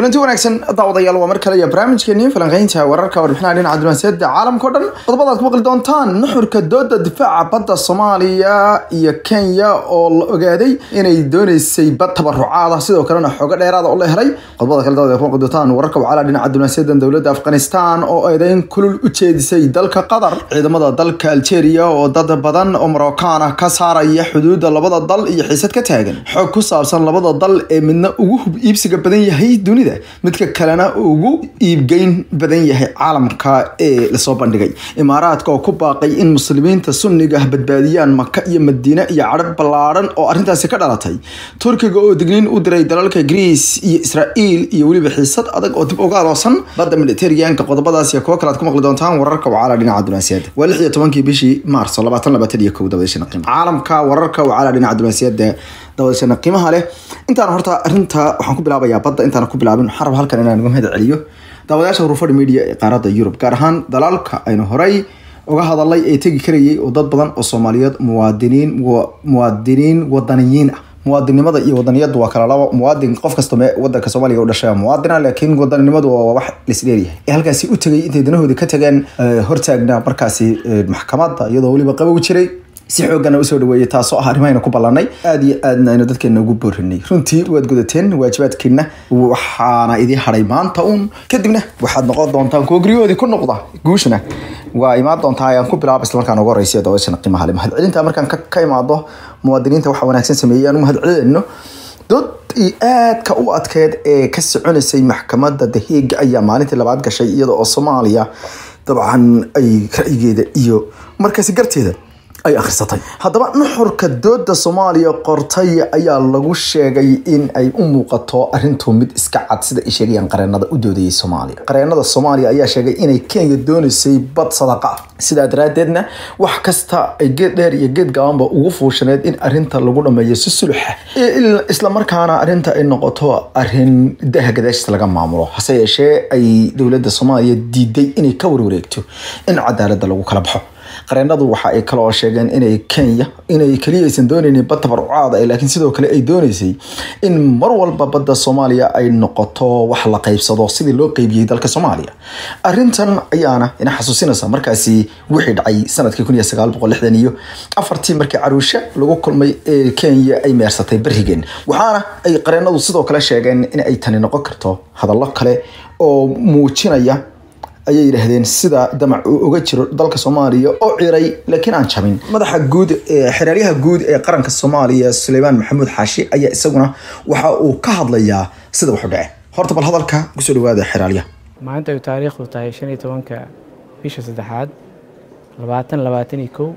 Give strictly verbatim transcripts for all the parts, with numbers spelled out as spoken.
kulanti wanaagsan daawadayaal waa mar kale iyo barnaamijkeennii falanqaynta wararka warbixinaha dhinaca diblomaasiyadda caalamka oo dhan qodobada aad ku maqli doontaan nuxurka dooda difaaca badda Soomaaliya iyo Kenya oo la ogaaday inay doonaysay bad tabarucaad sidoo kalena xogo dheeraad ah oo la helay qodobada kale daawadayaal ku maqli doontaan wararka wacala dhinaca diblomaasiyadda dawladda Afghanistan oo eedayn kulul u jeedisay dalka Qatar ciidamada dalka Algeria oo dad badan oo Marookaan ah ka saaraya xuduudda labada dal iyo xiisad ka taagan xog ku saabsan labada dal ee midna ugu hub iibsiga badan yahay dunida midka kalena ugu iibgeyn badan yahay caalamka ee la soo bandhigay imaaraadka oo ku baaqay in muslimiinta sunniga badbaadiyaan Makka iyo Madiina iyo Carab balaaran oo arintaasi ka dhalatay Turkiga oo digniin u diray dalalka Greece iyo Israel iyo waliba xiisad adag oo dib uga aloosan badda Mediterranean-ka qodobadaas iyo kuwa kale aad ku maqli doontaan wararka wacala dhinaca diblomaasiyadda waa lix iyo tobankii bishii Maarso labaatan labaatan iyo kow dabayshan qiimo caalamka wararka wacala dhinaca diblomaasiyadda dabayshan qiimaha leh intaan horta arinta waxaan ku bilaabayaa badda intaan ku bilaabin xarab halkan inaan uga mahad celiyo daawadayaasha Ruford Media ee qaaradda Yurub gaar ahaan dalalka aynu horay uga hadalay ee tagi karayay oo dad badan oo Soomaaliyeed muwaadiniin muwaadiniin wadaniyiin ah muwaadinimada iyo wadaniyadu waa kala laba muwaadin qof kasta ee wadanka Soomaaliya u dhashay muwaadin laakiin wadanimadu waa wax lisleeyahay ee halkaasi u tagay intay danahooda ka tageen hortaagna markaasi maxkamadda iyadoo waliba qabow jiray si xoogana u soo dhaweeyay taasoo ah arrimaha ku balanay aad iyo aadna aynu dadkeena ugu boorinay runtii waad gudateen waajibaadkiina waxaana idin haray maanta uun kadibna waxaad noqon doontaan kuwa guryahoodii ku noqda guushna waa imaan doontaa ayaan ku bilaab isla markaan ugu horeysiyo daawashana qiimaha leh mahad celinta markaan ka imaado muwaadiniinta waxa wanaagsan sameeyaan mahad celinno dad aad ka u adkeed ee ka soconaysay maxkamadda The Hague ayaa maalintii labaad gashay iyada oo Soomaaliya dabcan ay ra'yigeeda iyo markaasi garteeda ay akhrisatay haddaba nuxurka dooda Soomaaliya qortay ayaa lagu sheegay in ay u muuqato arintu mid iska cad sida ay sheegayaan qareenada u doodayay Soomaaliya qareenada Soomaaliya ayaa sheegay inay Kenya doonaysay bad sadaqa sida daraadeedna wax kasta ay geed dheer iyo geed gaabanba ugu fuushaneed in arinta lagu dhameeyo si sulx isla markaana arinta ay noqoto arin dahagadaashis laga maamulo hase yeeshee ay dawladda Soomaaliya diiday inay ka warwareegto in cadaaladda lagu kala baxo qareenadu waxa ay kala sheegeen inay Kenya inay kaliyaysan doonayeen bad tabarucaad ay laakiin sidoo kale ay doonaysay in mar walba badda Soomaaliya ay noqoto wax la qaybsado sidii loo qaybiyay dalka Soomaaliya arintan ayaana ina xasuusinaysa markaasi wixii dhacay sanadkii kun iyo sagaal boqol lixdan iyo afartii markii Arusha lagu kulmay ee Kenya ay meersatay barigen waxaana ay qareenadu sidoo kale sheegeen in ay tani noqon karto hadallo kale oo muujinaya ayay yiraahdeen sida damac uga jiro dalka Soomaaliya oo ciiray laakiin aan jabin madaxa guud ee xiriiryaha guud ee qaranka Soomaaliya Sulaymaan Maxamuud Xaashi ayaa isaguna waxa uu ka hadlayaa sida wax u dhacay horta bal hadalka ku soo dhawaada xiriiryaha maanta ay taariikhdu tahay shan iyo tobanka bisha saddexaad labaatan labaatan iyo kow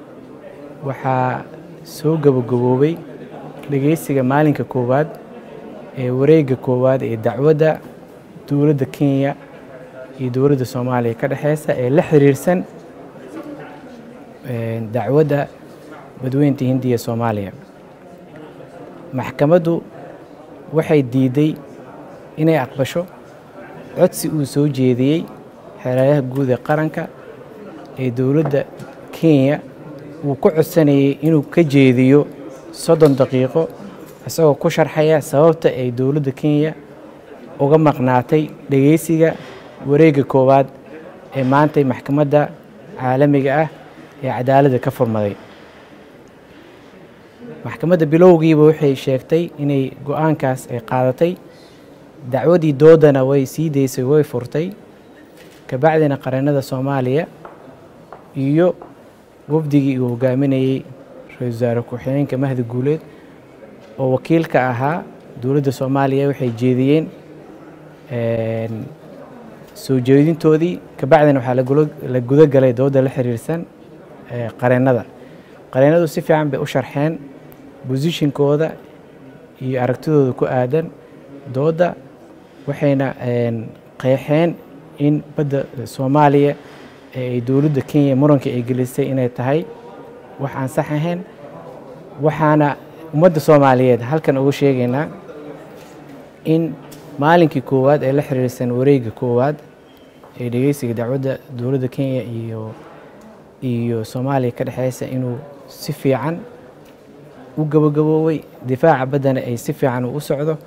waxa soo gabagaboobay dhageysiga maalinka koowaad ee wareegga koowaad ee dacwadda dawladda Kenya iyo dawladda Soomaaliya ka dhaxaysa ee la xiriirsan dacwadda badweynta Hindiya Soomaaliya maxkamaddu waxay diiday inay aqbasho codsi uu soo jeediyay xeeraryaha guud ee qaranka ee dawladda Kenya uu ku codsanayay inuu ka jeediyo soddon daqiiqo isagoo ku sharxaya sababta ay dawladda Kenya uga maqnaatay dhageysiga wareegga koowaad ee maanta maxkamadda caalamiga ah ee cadaaladda ka furmaday maxkamadda bilowgiiba waxay sheegtay inay go'aankaas ay qaadatay dacwadii doodana way sii deysay way furtay ka bacdina qareenada Soomaaliya iyo wafdigii uu hogaaminayay ra'iisul wasaare ku-xigeenka Mahdi Guuleed oo wakiilka ahaa dawladda Soomaaliya waxay jeediyeen soo jeedintoodii ka bacdina waxa la guda galay dooda la xiriirsan ee qareenada qareenadu si fiican bay u sharxeen positionkooda iyo aragtidooda ku aadan dooda waxayna qeexeen in badda Soomaaliya ee dawladda Kenya muranka ay gelisay inay tahay wax aan sax ahayn waxaana ummadda Soomaaliyeed halkan ugu sheegaynaa in maalinkii koowaad ee la xiriirsan wareegga koowaad ee dhageysiga dacwadda dawladda Kenya iyo iyo Soomaaliya ka dhaxaysa inuu si fiican u gabagaboobay difaaca badana ay si fiican u socdo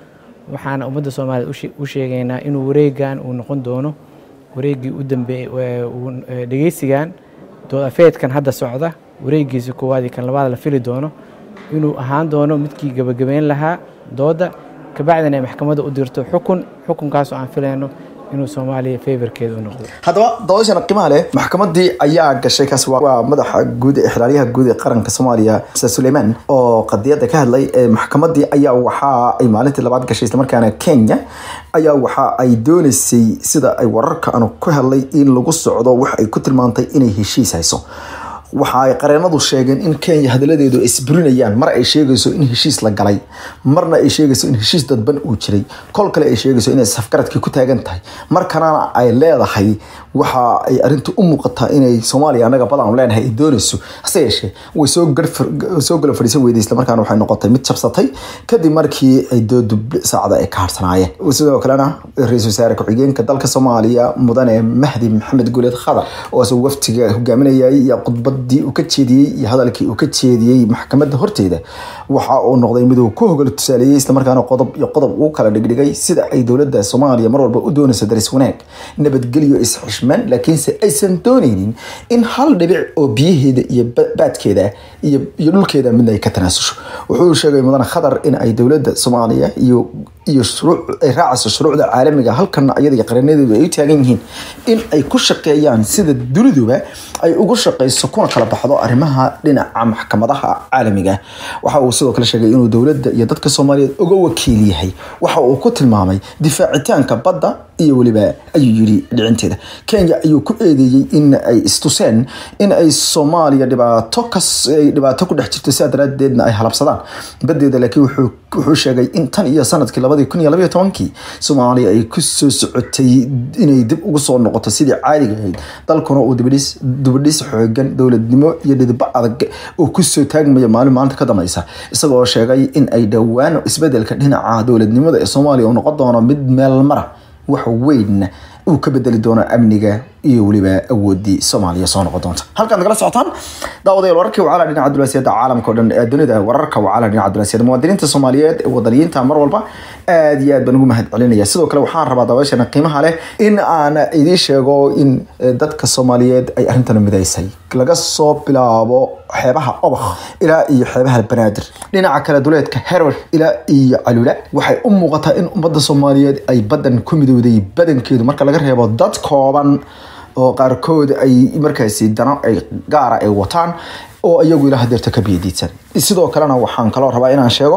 waxaana ummadda Soomaaliyeed u sheegaynaa inuu wareegan uu noqon doono wareegii u dambeeyay dhageysigan dood afeedkan hadda socda wareegiisa koowaad iyo kan labaad la fili doono inuu ahaan doono midkii gabagabeyn lahaa dooda ka bacdina ay maxkamadda u dirto xukun xukunkaas oo aan filayno inuu Soomaaliya favorkeedu u noqdo. haddaba doodashana qiimaha leh maxkamaddii ayaa gashay kaas waa madaxa guud ee xiraaliyaha guud ee qaranka Soomaaliya Mr Suleiman oo qadiyada ka hadlay maxkamaddii ayaa waxa ay maalintii labaad gashay isla markaana Kenya ayaa waxa ay doonaysay sida ay wararka aanu ku hadlay in lagu socdo wax ay ku tilmaantay inay heshiis hayso waxa ay qareenadu sheegeen in Kenya hadaladeedu isburinayaan mar ay sheegayso in heshiis la galay marna ay sheegayso in heshiis dadban uu jiray kol kale ay sheegayso in safgaradkii ku taagan tahay markana ay leedahay waxa ay arintu u muuqataa inay Soomaaliya anaga badan leenahay ay doonayso hase yeeshee way soo garfar soo gala fariisan weydiis isla markaana waxay noqotay mid jabsatay kadib markii ay dood saacada ay ka harsanaayeen sidoo kalena ra'iisul wasaare ku-xigeenka dalka Soomaaliya mudane Mahdi Maxamed Guleed Khadar oo soo waftiga hogaaminayay iyo khudbad dii uu ka jeediyay iyo hadalkii uu ka jeediyay maxkamadda horteeda waxa uu noqday mid uu ku hogol tusaaleeyay isla markaana qodob iyo qodob uu kala dhigdhigay sida ay dawladda Soomaaliya mar walba u doonayso daris wanaag nabadgelyo isxishmaan laakiin se aysan doonaynin in hal dhibic oo biyaheeda iyo baadkeeda iyo iyo dhulkeeda mid ay ka tanaasusho wuxuu sheegay mudane Khadar in ay dawladda Soomaaliya iyo iyo shuruuc ay raacayso shuruucda caalamiga halkan ayada qareenadeedu ay u taagan yihiin in ay ku shaqeeyaan sida dawladuba ay ugu shaqeyso kuna kala baxdo arrimaha dhinaca maxkamadaha caalamiga waxa uu sidoo kale sheegay inuu dawladda iyo dadka Soomaaliyeed uga wakiil yahay waxa uu ku tilmaamay difaacitaanka badda iyo waliba ayuu yiri dhicinteeda Kenya ayuu ku eedeeyay in ay istuseen in ay Soomaaliya dhibaato ka dhibaato ku dhex jirto si daradeedna ay halabsadaan badeeda laakiin wuxuu wuxuu sheegay in tan iyo sanadkii laba kun iyo laba iyo toban Soomaaliya ay ku soo socotay inay dib ugu soo noqoto sidii caadiga ahayd dalkuna uu dibadhis dibadhis xoogan dawladnimo iyo dhidba adag oo ku soo taagmaya maalin maanta ka dambaysa isagoo sheegay in ay dhawaan isbedelka dhinaca dawladnimada ee Soomaaliya uu noqon doono mid meel mara wax weyn uu ka bedeli doono amniga iyo waliba awoodii Soomaaliya soo noqon doonta halkan nagala socotaan daawadayaal wararkii wacala dhinaca Cabdulwasiida caalamka oo dhan ee dunida wararka wacala dhinaca Cabdulwasiida muwaadiniinta Soomaaliyeed ee wadaniyiinta mar walba aad iyo aad baan ugu mahadcelinaya sidoo kale waxaan rabaa daawashana qiimaha leh in aan idin sheego in dadka Soomaaliyeed ay arintan midaysay laga soo bilaabo xeebaha Obakh ilaa iyo xeebaha Banaadir dhinaca kala duleedka Herwer ilaa iyo Calula waxay u muuqataa in ummadda Soomaaliyeed ay badan ku midowday badankeedu marka laga reebo dad kooban oo qaarkood ay markaasi dana ay gaar ah ay wataan oo iyagu ilaa hadeerta ka biyadiisan sidoo kalena waxaan kala rabaa inaan sheego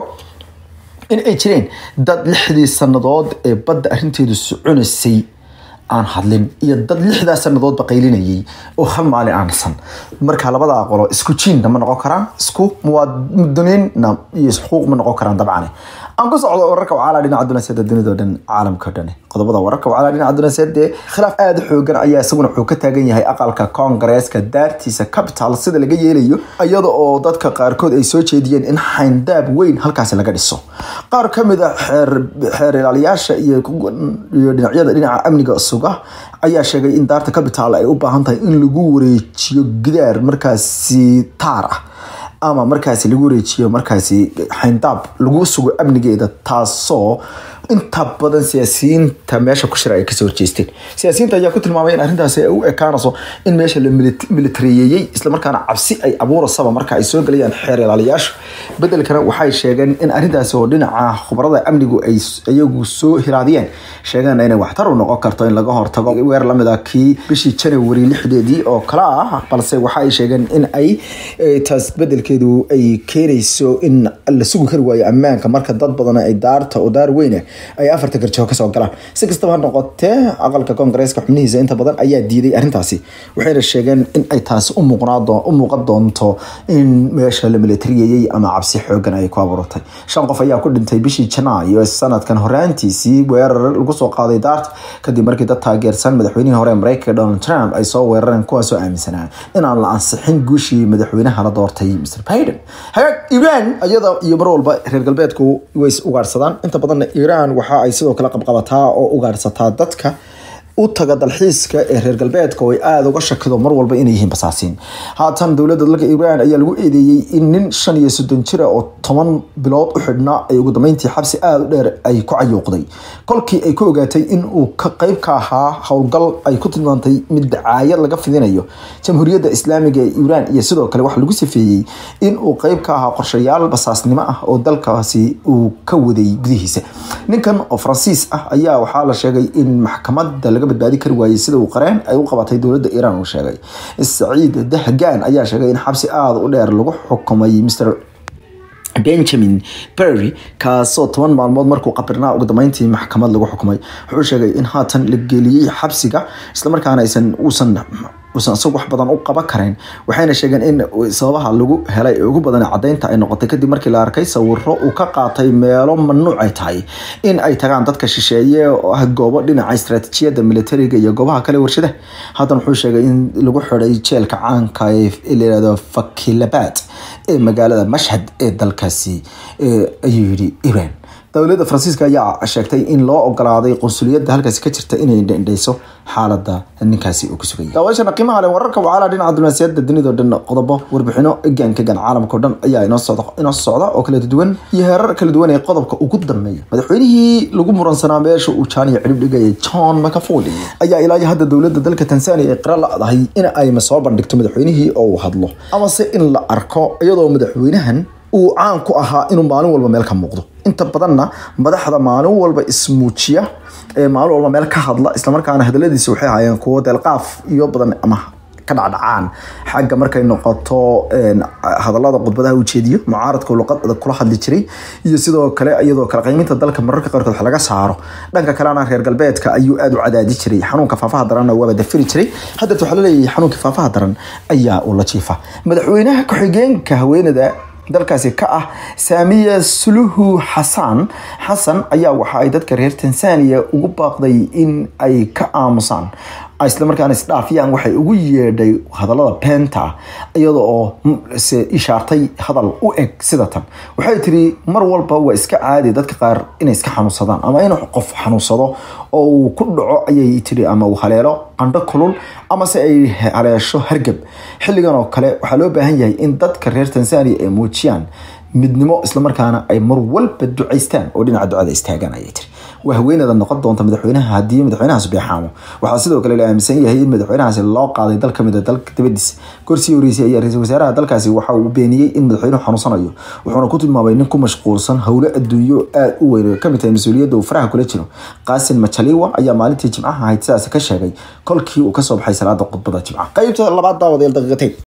in ay jireen dad lixdii sanadood ee badda arinteedu soconaysay aan hadlin iyo dad lixda sanadood baqaylinayay oo hal maalin aansan marka labada aqoon isku jiin ma noqon karaan isku muwaadiniin iyo xuquuq ma noqon karaan dabcan aan ku socdo wararka wacala dhinaca Cabdulwasiida dunida oo dhan caalamka oo dhan qodobada wararka wacala dhinaca Cabdulwasiida khilaaf aad xoogan ayaa isaguna wuxuu ka taagan yahay aqalka Congress-ka daartiisa capital sida laga yeelayo iyada oo dadka qaarkood ay soo jeediyeen in xayndaab weyn halkaas laga dhiso qaar kamid ah xeer xeer ilaaliyaasha iyo iyo dhinacyada dhinaca amniga suga ayaa sheegay in daarta capital ay u baahan tahay in lagu wareejiyo gidaar markaasi taar ah ama markaasi lagu wareejiyo markaasi xayndaab lagu sugo amnigeeda taasoo inta badan siyaasiyiinta meesha ku shira ay ka soo horjeesteen siyaasiyiinta ayaa ku tilmaamay in arrintaasi ay u ekaanayso in meesha la militareeyay isla markaana cabsi ay abuurayso marka ay soo galayaan xeer ilaaliyaasha bedelkana waxay sheegeen in arrintaasi oo dhinaca khubarada amnigu ay iyagu soo hiraadiyeen sheegaan inay waxtar u noqon karto in laga hortago weer la mid ah kii bishii January lixdeedii oo kala ah balse waxay sheegeen in ay taas bedelkeedu ay keenayso in la sugu kari waayo ammaanka marka dad badan ay daarta oo daar weyn ay afarta garjoog ka soo galaan si kastaba ha noqotee aqalka Congress-ka xubnihiisa inta badan ayaa diiday arrintaasi waxayna sheegeen in ay taas u muuqnaado u muuqan doonto in meesha la militareeyay ama cabsi xoogan ay ku abuurtay shan qof ayaa ku dhintay bishii Janaayo ee sanadkan horaantiisii weerar lagu soo qaaday daarta kadib markii dad taageersan madaxweynihii hore Mareykanka Donald Trump ay soo weerareen kuwaas oo aaminsanaa in aan la ansixin guushii madaxweynaha la doortay Mister Biden hagaag Iran ayada iyo mar walba reer galbeedku way ugaarsadaan inta badan Iran waxa ay sidoo kale qabqabataa oo ugaarsataa dadka u taga dalxiiska ee reer galbeedka oo ay aada uga shakido mar walba inay yihiin basaasiin. haatan dowladda dalka Iran ayaa lagu eedeeyay in nin shan iyo soddon jir oo toban bilood u xidhnaa ay ugu dambeyntii xabsi aada u dheer ay ku cayuuqday kolkii ay ku ogaatay in uu ka qayb ka ahaa howlgal ay ku tilmaantay mid dacaayad laga fidinayo jamhuuriyadda islaamiga ee Iran iyo sidoo kale wax lagu sifeeyay in uu qayb ka ahaa qorshayaal basaasnimo ah oo dalkaasi uu ka waday gudihiisa. ninkan oo Faransiis ah ayaa waxaa la sheegay in maxkamadda laga badbaadi kari waayay sida uu qareen ay u qabatay dowladda Iran uu sheegay. Saciid Dahgan ayaa sheegay in xabsi aad u dheer lagu xukumay Mister Benjamin Perry kaasoo toban maalmood markuu qabirnaa ugu dambeyntii maxkamad lagu xukumay. wuxuu sheegay in haatan la geliyay xabsiga isla markaana aysan uusan uusan soo wax badan u qaban kareen. waxayna sheegeen in sababaha lagu helay ugu badan cadeynta ay noqotay kadib markii la arkay sawirro uu ka qaatay meelo mamnuuc ay tahay in ay tagaan dadka shisheeye oo ah goobo dhinaca istiraatiijiyadda militariga iyo goobaha kale warshadaha. haatan wuxuu sheegay in lagu xiray jeelka caanka ee la yiraahdo Fakilabad ee magaalada Mashhad ee dalkaasi ayuu yiri Iran. dowladda Faransiiska ayaa sheegtay in loo ogolaaday qunsuliyadda halkaasi ka jirta inay indhayso xaaladda ninkaasi uu ku sugay. daawashana qiimaha leh wararka wacala dhinaca diblomaasiyadda dunida oo dhan qodobo warbixino eegaan ka gan caalamka oo dhan ayaa inoo socda inoo socda oo kala duwan iyo heerar kala duwan ee qodobka ugu dambeeya. madaxweynihii lagu muransanaa meesha uu jaaniyo cirib dhigay John Magufuli ayaa ilaa hadda dowladda dalka Tanzania ay qira la'dahay in ay ma soo bandhigto madaxweynihii oo uu hadlo ama se in la arko iyadoo madaxweynahan uu caan ku ahaa inuu maalin walba meel ka muuqdo. inta badanna madaxda maalin walba ismuujiya ee maalin walba meel ka hadla isla markaana hadaladiisa waxay hayaan kuwo delqaaf iyo badan ama ka dhacdhacaan xagga markay noqoto hadallada khudbadaha uu jeediyo mucaaradka luqadda kula hadli jiray iyo sidoo kale iyadoo kala qiiminta dalka mararka qaarkood wax laga saaro dhanka kalena reer galbeedka ayuu aad u cadaadi jiray. xanuunka faafaha daran waa dafiri jiray. hadda waxa la leeyahay xanuunka faafaha daran ayaa uu la jiifa. madaxweynaha ku xigeenka haweenada dalkaasi ka ah Samia Suluhu Hassan Hassan ayaa waxa ay dadka reer Tanzania ugu baaqday in ay ka aamusaan isla markaana isdhaafiyaan waxay ugu yeedhay hadallada beenta iyadoo oo se ishaartay hadal u eg sida tan. waxay tiri mar walba waa iska caadi dadka qaar inay iska xanuunsadaan ama in qof xanuunsado oo uu ku dhaco ayay tiri ama uu haleelo qandho kulul ama se ay haleesho hargab. xilligan oo kale waxaa loo baahan yahay in dadka reer Tanzania ay muujiyaan midnimo isla markaana ay mar walba duceystaan oo dhinaca ducada istaagaan ayay tiri. waa haweenada noqon doonta madaxweynaha haddii madaxweynahaas beexaamo. waxaa sidoo kale la aaminsan yahay in madaxweynahaasi loo qaaday dal kamid ah dalka dibadiisa. gorsii horeysay ayaa ra'iisul wasaaraha dalkaasi waxa uu beeniyay in madaxweynuhu xanuunsanayo wuxuuna ku tilmaamay nin ku mashquulsan howlo adduunyo aad u weyn oo kamid tahay mas'uuliyadda uu faraha kula jiro. Qaasim Majaliwa ayaa maalintii Jimcaha ahayd sidaas ka sheegay kolkii uu ka soo baxay salaada khudbada Jimcaha. qaybta labaad daawadeel daqiiqadeed.